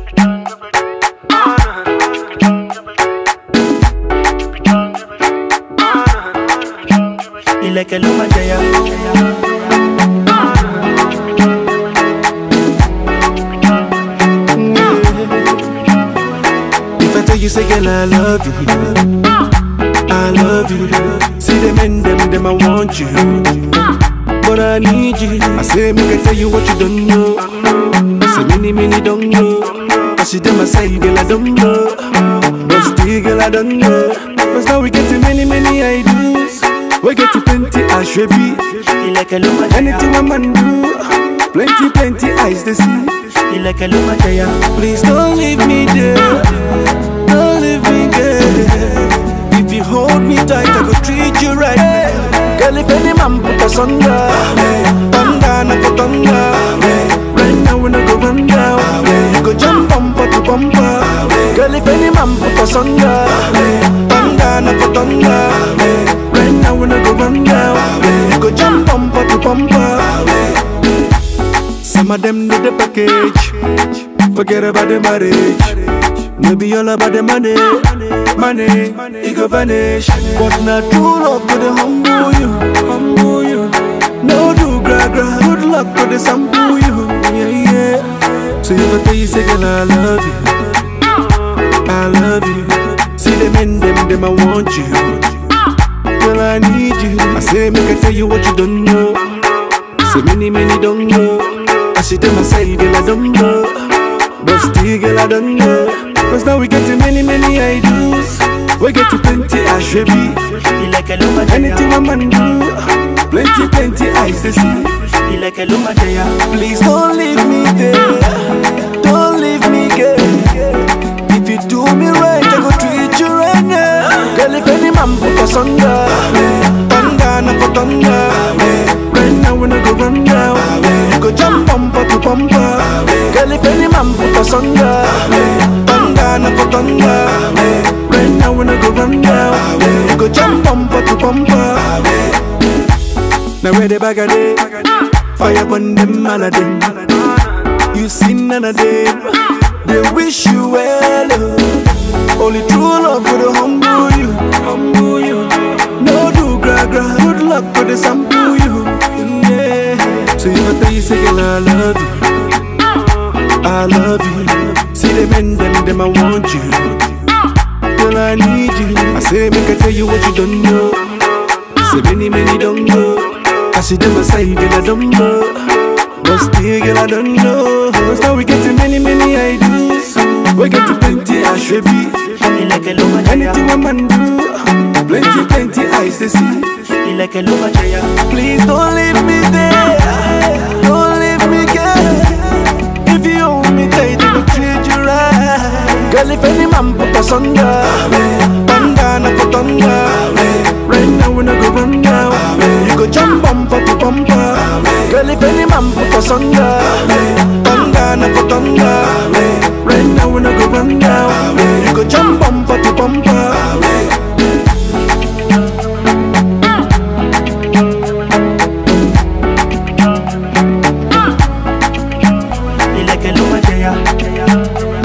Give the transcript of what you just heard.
Ileke luma jaya. If I tell you, say girl, I love you, I love you. See them and them I want you, but I need you. I say make I tell you what you don't know. I say many don't know. I see them I say girl I don't know, but still girl I don't know. Cause now we get to many ideas. We get to plenty I should be. Ileke luma jaya. Anything a man do, plenty eyes to see. Ileke luma jaya. Please don't leave me there, don't leave me there. If you hold me tight, I go treat you right. Girl, if any man put us under, thunder, not for thunder. Right now we not go run down. You go jump bumper to bumper. Girl, if any man put us under, thunder, not for thunder. Right now we not go run down. You go jump bumper to bumper. Some of them need the package. Forget about the marriage. Maybe all about the money, it go vanish. But not true love to the humble you. No do gra. Good luck to the sample you. Yeah. So if I tell you, say girl, I love you, I love you. See them and them I want you, girl I need you. I say make I tell you what you don't know. Say many don't know. I see them I say girl I don't know, but still girl I don't know. Cause now we get to many ideas. We get to plenty I should be. Ileke luma jaya. Anything a man do, plenty eyes to see. Ileke luma jaya. Please don't leave me there, don't leave me girl. If you do me right, I go treat you right now. Girl, if any man put us under, thunder, not for thunder. Right now we not go run down. You go jump bumper to bumper. Girl, if any man put us under, thunder, not for thunder. Right now we not go run down. You go jump bumper to bumper. Now where the bag of day, fire burn them all of them. You see none of them, they wish you well. Only true love for the humble you. No do gra. Good luck for the sample you. Yeah. So if I tell you, say girl, I love you, I love you. See them and them I want you, girl I need you. I say make I tell you what you don't know. Say many don't know. I see them I say girl I don't know, but still girl I don't know. Cause now we get to many ideas. We get to plenty I should be. Ileke luma jaya. Anything a man do, plenty eyes to see. Ileke luma jaya. Please don't leave me there, don't leave me girl. If you hold me tight, I will treat you right. Girl, if any man put us under, thunder, not for thunder. Right now we not go run down. You go jump bumper to bumper. Girl, if any man put us under, thunder, not for thunder. Right now we not go run down. You go jump bumper to bumper. Ileke luma jaya.